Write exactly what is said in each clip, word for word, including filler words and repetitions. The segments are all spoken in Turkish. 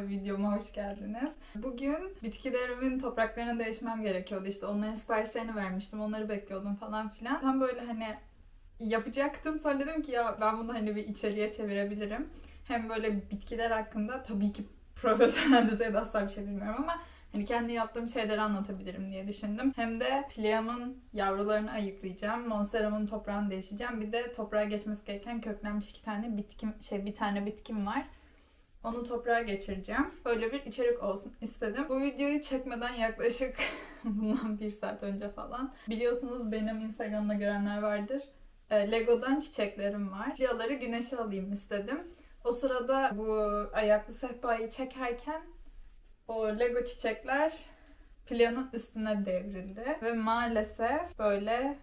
videoma hoş geldiniz. Bugün bitkilerimin topraklarına değişmem gerekiyordu. İşte onların siparişlerini vermiştim, onları bekliyordum falan filan. Tam böyle hani yapacaktım, sonra dedim ki ya ben bunu hani bir içeriye çevirebilirim. Hem böyle bitkiler hakkında tabii ki profesyonel düzeyde asla bir şey bilmiyorum ama hani kendi yaptığım şeyleri anlatabilirim diye düşündüm. Hem de Pliam'ın yavrularını ayıklayacağım. Monstera'mın toprağını değişeceğim. Bir de toprağa geçmesi gereken köklenmiş iki tane bitkim, şey bir tane bitkim var. Onu toprağa geçireceğim. Böyle bir içerik olsun istedim. Bu videoyu çekmeden yaklaşık bundan bir saat önce falan. Biliyorsunuz benim Instagram'da görenler vardır. Lego'dan çiçeklerim var. Pliaları güneşe alayım istedim. O sırada bu ayaklı sehpayı çekerken o Lego çiçekler Plia'nın üstüne devrildi. Ve maalesef böyle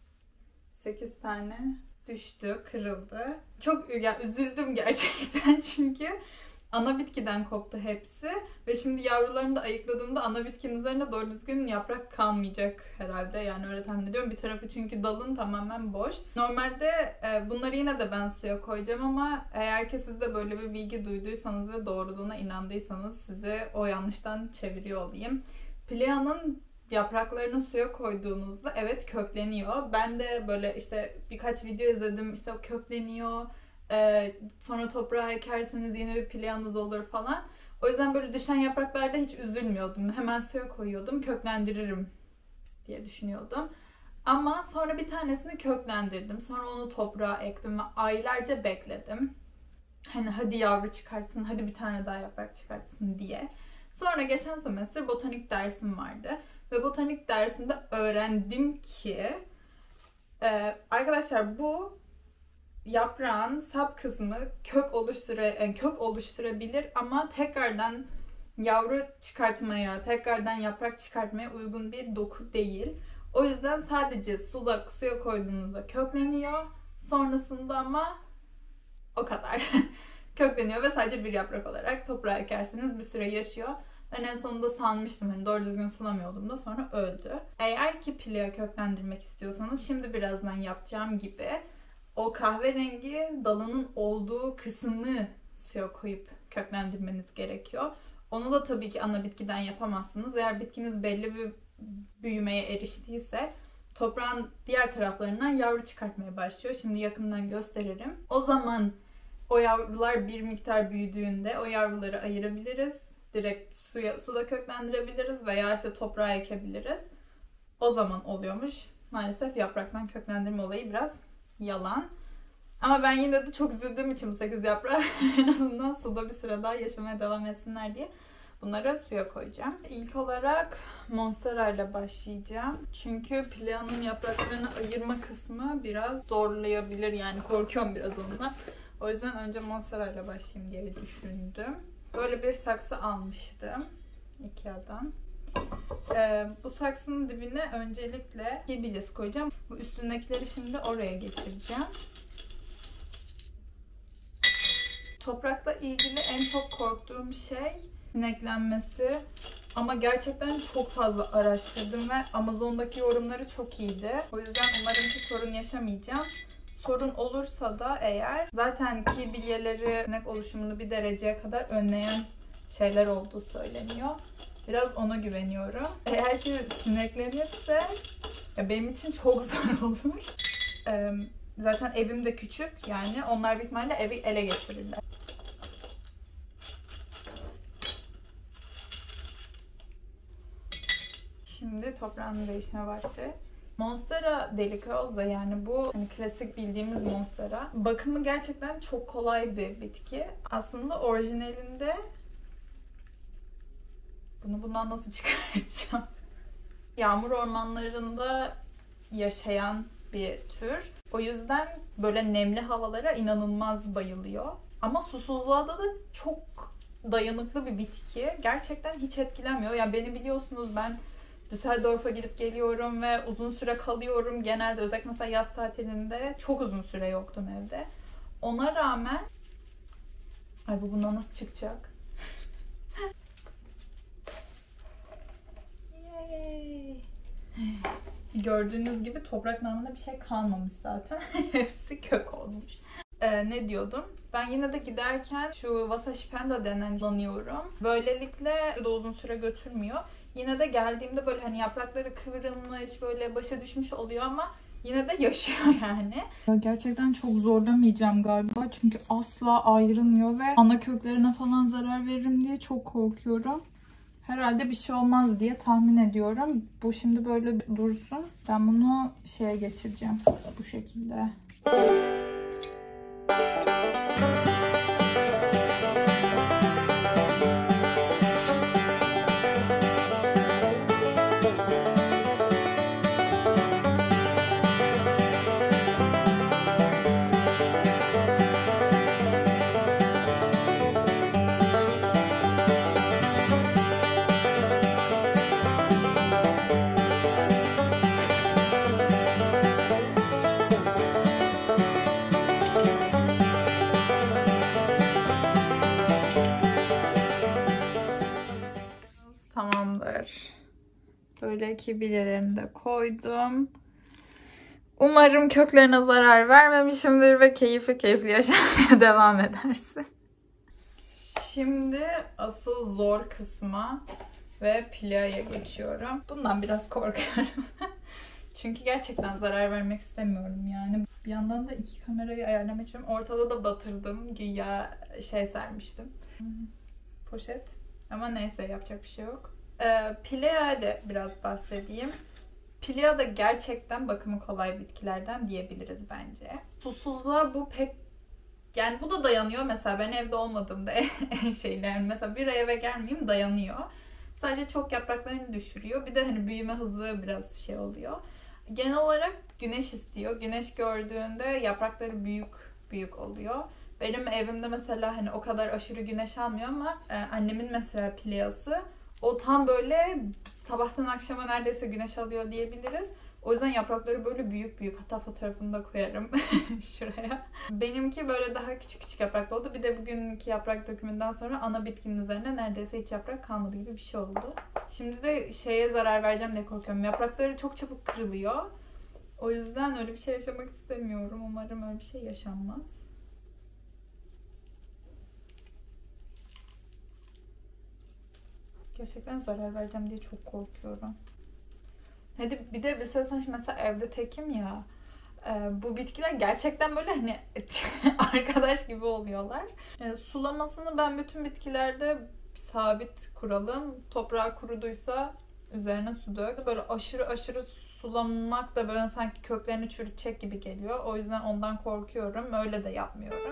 sekiz tane düştü, kırıldı. Çok ya, üzüldüm gerçekten çünkü ana bitkiden koptu hepsi. Ve şimdi yavrularını da ayıkladığımda ana bitkinin üzerinde doğru düzgün yaprak kalmayacak herhalde. Yani öyle tahmin ediyorum. Bir tarafı çünkü dalın tamamen boş. Normalde e, bunları yine de ben suya koyacağım ama eğer ki siz de böyle bir bilgi duyduysanız ve doğruluğuna inandıysanız sizi o yanlıştan çeviriyor olayım. Plia'nın yapraklarını suya koyduğunuzda evet kökleniyor. Ben de böyle işte birkaç video izledim, işte o kökleniyor. Ee, sonra toprağa ekerseniz yeni bir Plia'nız olur falan. O yüzden böyle düşen yapraklarda hiç üzülmüyordum. Hemen suya koyuyordum, köklendiririm diye düşünüyordum. Ama sonra bir tanesini köklendirdim. Sonra onu toprağa ektim ve aylarca bekledim. Hani hadi yavru çıkartsın, hadi bir tane daha yaprak çıkartsın diye. Sonra geçen semestr botanik dersim vardı. Ve botanik dersinde öğrendim ki e, arkadaşlar bu yaprağın sap kısmı kök oluştura, yani kök oluşturabilir ama tekrardan yavru çıkartmaya, tekrardan yaprak çıkartmaya uygun bir doku değil. O yüzden sadece suda, suya koyduğunuzda kökleniyor. Sonrasında ama o kadar. Kökleniyor ve sadece bir yaprak olarak toprağa ekerseniz bir süre yaşıyor. Ben en sonunda sanmıştım hani doğru düzgün sulamıyordum da sonra öldü. Eğer ki Plia köklendirmek istiyorsanız şimdi birazdan yapacağım gibi o kahverengi dalının olduğu kısmını suya koyup köklendirmeniz gerekiyor. Onu da tabii ki ana bitkiden yapamazsınız. Eğer bitkiniz belli bir büyümeye eriştiyse toprağın diğer taraflarından yavru çıkartmaya başlıyor. Şimdi yakından gösteririm. O zaman o yavrular bir miktar büyüdüğünde o yavruları ayırabiliriz. Direkt suya, suda köklendirebiliriz veya işte toprağa ekebiliriz. O zaman oluyormuş. Maalesef yapraktan köklendirme olayı biraz yalan. Ama ben yine de çok üzüldüğüm için bu sekiz yaprağı en azından suda bir süre daha yaşamaya devam etsinler diye bunları suya koyacağım. İlk olarak Monstera ile başlayacağım. Çünkü Plia'nın yapraklarını ayırma kısmı biraz zorlayabilir. Yani korkuyorum biraz ondan. O yüzden önce Monstera ile başlayayım diye düşündüm. Böyle bir saksı almıştım Ikea'dan. Ee, bu saksının dibine öncelikle Hibiscus koyacağım. Bu üstündekileri şimdi oraya getireceğim. Toprakla ilgili en çok korktuğum şey sineklenmesi. Ama gerçekten çok fazla araştırdım ve Amazon'daki yorumları çok iyiydi. O yüzden umarım ki sorun yaşamayacağım. Sorun olursa da eğer zaten ki bilyeleri sinek oluşumunu bir dereceye kadar önleyen şeyler olduğu söyleniyor. Biraz ona güveniyorum. Eğer ki sineklenirse ya benim için çok zor olur. Ee, zaten evim de küçük yani onlar büyük ihtimalle evi ele geçirirler. Şimdi toprağın değişme vakti. Monstera delicaosa yani bu hani klasik bildiğimiz Monstera. Bakımı gerçekten çok kolay bir bitki. Aslında orijinalinde bunu bundan nasıl çıkaracağım? Yağmur ormanlarında yaşayan bir tür. O yüzden böyle nemli havalara inanılmaz bayılıyor. Ama susuzluğa da, da çok dayanıklı bir bitki. Gerçekten hiç etkilenmiyor. Yani beni biliyorsunuz ben Düsseldorf'a gidip geliyorum ve uzun süre kalıyorum. Genelde özellikle mesela yaz tatilinde çok uzun süre yoktum evde. Ona rağmen ay bu bundan nasıl çıkacak? Yay. Gördüğünüz gibi toprak namına bir şey kalmamış zaten. Hepsi kök olmuş. Ee, ne diyordum? Ben yine de giderken şu Vasa Spenda denen kullanıyorum. Böylelikle da uzun süre götürmüyor. Yine de geldiğimde böyle hani yaprakları kıvrılmış, böyle başa düşmüş oluyor ama yine de yaşıyor yani. Gerçekten çok zorlamayacağım galiba çünkü asla ayrılmıyor ve ana köklerine falan zarar veririm diye çok korkuyorum. Herhalde bir şey olmaz diye tahmin ediyorum. Bu şimdi böyle dursun. Ben bunu şeye geçireceğim bu şekilde. Tamamdır. Böyle ki bilyelerini de koydum. Umarım köklerine zarar vermemişimdir ve keyifli keyifli yaşamaya devam edersin. Şimdi asıl zor kısma ve Pilea'ya geçiyorum. Bundan biraz korkuyorum. Çünkü gerçekten zarar vermek istemiyorum yani. Bir yandan da iki kamerayı ayarlamak istiyorum. Ortada da batırdım. Güya şey sermiştim. Poşet. Ama neyse yapacak bir şey yok. Ee, Pilea'ya da biraz bahsedeyim. Pilea da gerçekten bakımı kolay bitkilerden diyebiliriz bence. Susuzluğa bu pek... Yani bu da dayanıyor. Mesela ben evde olmadığımda şeyler mesela bir eve gelmeyeyim dayanıyor. Sadece çok yapraklarını düşürüyor. Bir de hani büyüme hızı biraz şey oluyor. Genel olarak güneş istiyor. Güneş gördüğünde yaprakları büyük büyük oluyor. Benim evimde mesela hani o kadar aşırı güneş almıyor ama e, annemin mesela Pilea'sı o tam böyle sabahtan akşama neredeyse güneş alıyor diyebiliriz. O yüzden yaprakları böyle büyük büyük. Hatta fotoğrafını da koyarım şuraya. Benimki böyle daha küçük küçük yapraklı oldu. Bir de bugünkü yaprak dökümünden sonra ana bitkinin üzerine neredeyse hiç yaprak kalmadı gibi bir şey oldu. Şimdi de şeye zarar vereceğim diye korkuyorum. Yaprakları çok çabuk kırılıyor. O yüzden öyle bir şey yaşamak istemiyorum. Umarım öyle bir şey yaşanmaz. Gerçekten zarar vereceğim diye çok korkuyorum. Hadi bir de bir süre sonra şimdi mesela evde tekim ya. E, bu bitkiler gerçekten böyle hani arkadaş gibi oluyorlar. E, sulamasını ben bütün bitkilerde sabit kuralım. Toprağı kuruduysa üzerine su dök. Böyle aşırı aşırı sulamak da böyle sanki köklerini çürütecek gibi geliyor. O yüzden ondan korkuyorum. Öyle de yapmıyorum.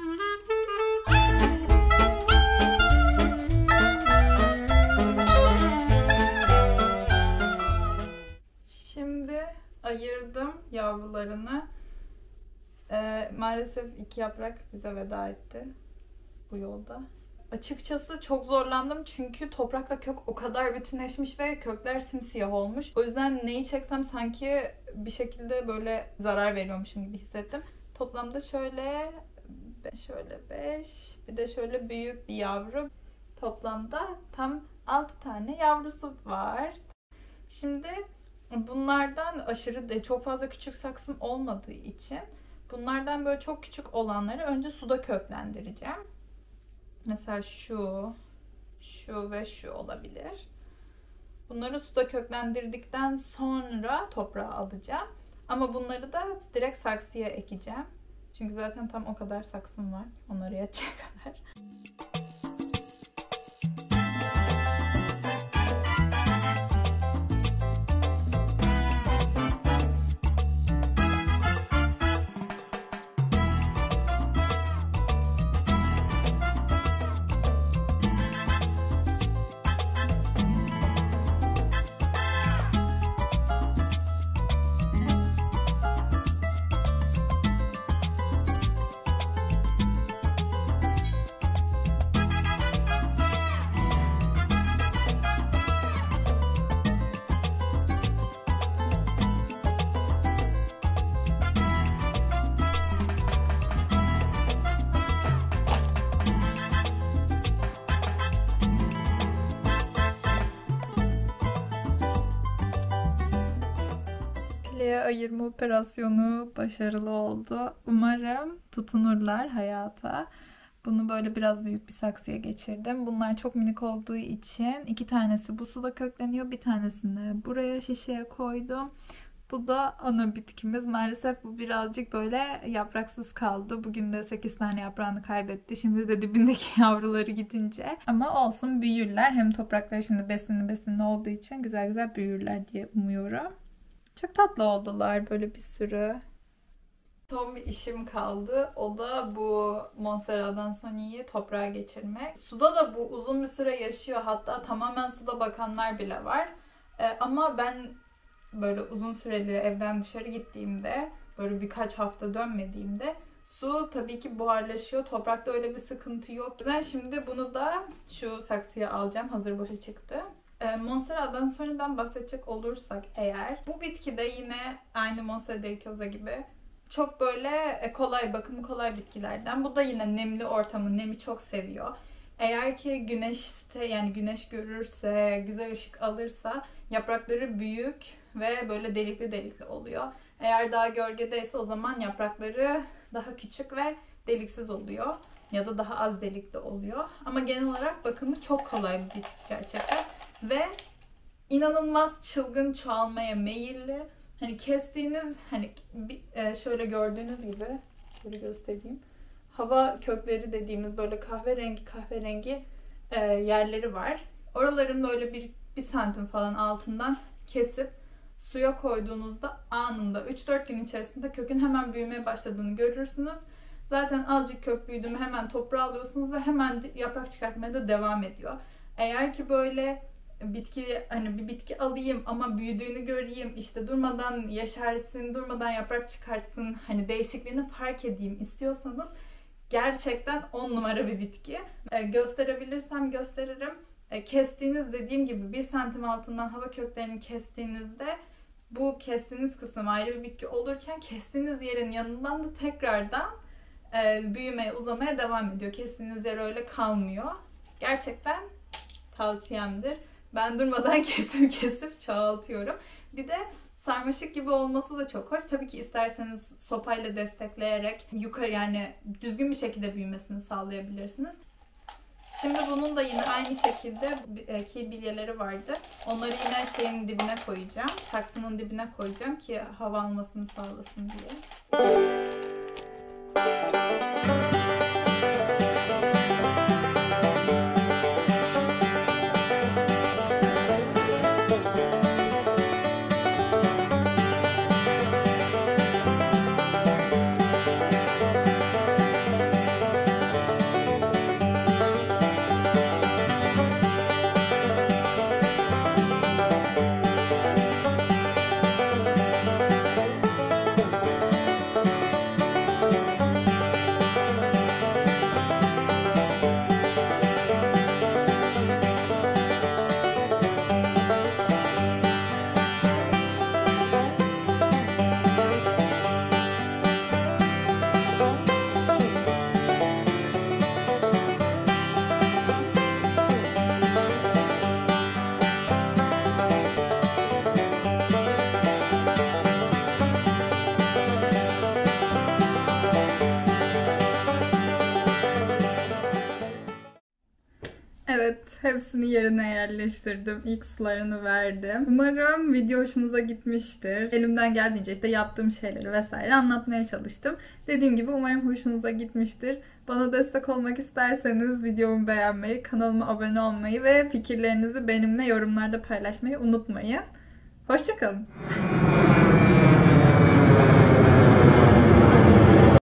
Şimdi ayırdım yavrularını. Ee, maalesef iki yaprak bize veda etti bu yolda. Açıkçası çok zorlandım çünkü toprakla kök o kadar bütünleşmiş ve kökler simsiyah olmuş. O yüzden neyi çeksem sanki bir şekilde böyle zarar veriyormuşum gibi hissettim. Toplamda şöyle şöyle beş, bir de şöyle büyük bir yavru. Toplamda tam altı tane yavrusu var. Şimdi bunlardan aşırı çok fazla küçük saksım olmadığı için bunlardan böyle çok küçük olanları önce suda köklendireceğim. Mesela şu, şu ve şu olabilir. Bunları suda köklendirdikten sonra toprağa alacağım. Ama bunları da direkt saksıya ekeceğim. Çünkü zaten tam o kadar saksım var. Onları yetecek kadar. köşeye ayırma operasyonu başarılı oldu. Umarım tutunurlar hayata. Bunu böyle biraz büyük bir saksıya geçirdim. Bunlar çok minik olduğu için iki tanesi bu suda kökleniyor. Bir tanesini buraya şişeye koydum. Bu da ana bitkimiz. Maalesef bu birazcık böyle yapraksız kaldı. Bugün de sekiz tane yaprağını kaybetti. Şimdi de dibindeki yavruları gidince. Ama olsun, büyürler. Hem toprakları şimdi besinli besinli olduğu için güzel güzel büyürler diye umuyorum. Çok tatlı oldular böyle bir sürü. Son bir işim kaldı. O da bu Monstera Adansoni'yi toprağa geçirmek. Suda da bu uzun bir süre yaşıyor. Hatta tamamen suda bakanlar bile var. Ee, ama ben böyle uzun süreli evden dışarı gittiğimde, böyle birkaç hafta dönmediğimde su tabii ki buharlaşıyor. Toprakta öyle bir sıkıntı yok. Ben şimdi bunu da şu saksıya alacağım. Hazır boşa çıktı. Ee, Monstera Adansoni'den bahsedecek olursak eğer, bu bitki de yine aynı Monstera deliciosa gibi çok böyle kolay, bakımı kolay bitkilerden. Bu da yine nemli ortamı, nemi çok seviyor. Eğer ki güneşte, yani güneş görürse, güzel ışık alırsa yaprakları büyük ve böyle delikli delikli oluyor. Eğer daha gölgedeyse o zaman yaprakları daha küçük ve deliksiz oluyor. Ya da daha az delikli oluyor. Ama genel olarak bakımı çok kolay bir bitki gerçekten. Ve inanılmaz çılgın çoğalmaya meyilli. Hani kestiğiniz, hani şöyle gördüğünüz gibi, şöyle göstereyim. Hava kökleri dediğimiz böyle kahverengi kahverengi e, yerleri var. Oraların böyle bir, bir santim falan altından kesip suya koyduğunuzda anında üç dört gün içerisinde kökün hemen büyümeye başladığını görürsünüz. Zaten azıcık kök büyüdü mü hemen toprağa alıyorsunuz ve hemen yaprak çıkartmaya da devam ediyor. Eğer ki böyle bitki, hani bir bitki alayım ama büyüdüğünü göreyim, işte durmadan yeşersin, durmadan yaprak çıkartsın, hani değişikliğini fark edeyim istiyorsanız gerçekten on numara bir bitki. Ee, gösterebilirsem gösteririm. Ee, kestiğiniz, dediğim gibi bir santim altından hava köklerini kestiğinizde bu kestiğiniz kısım ayrı bir bitki olurken kestiğiniz yerin yanından da tekrardan e, büyümeye, uzamaya devam ediyor. Kestiğiniz yer öyle kalmıyor. Gerçekten tavsiyemdir. Ben durmadan kesip kesip çoğaltıyorum. Bir de sarmaşık gibi olması da çok hoş. Tabii ki isterseniz sopayla destekleyerek yukarı, yani düzgün bir şekilde büyümesini sağlayabilirsiniz. Şimdi bunun da yine aynı şekilde kil bilyeleri vardı. Onları yine şeyin dibine koyacağım. Saksının dibine koyacağım ki hava almasını sağlasın diye. Evet, hepsini yerine yerleştirdim. İlk sularını verdim. Umarım video hoşunuza gitmiştir. Elimden geldiğince işte yaptığım şeyleri vesaire anlatmaya çalıştım. Dediğim gibi umarım hoşunuza gitmiştir. Bana destek olmak isterseniz videomu beğenmeyi, kanalıma abone olmayı ve fikirlerinizi benimle yorumlarda paylaşmayı unutmayın. Hoşça kalın.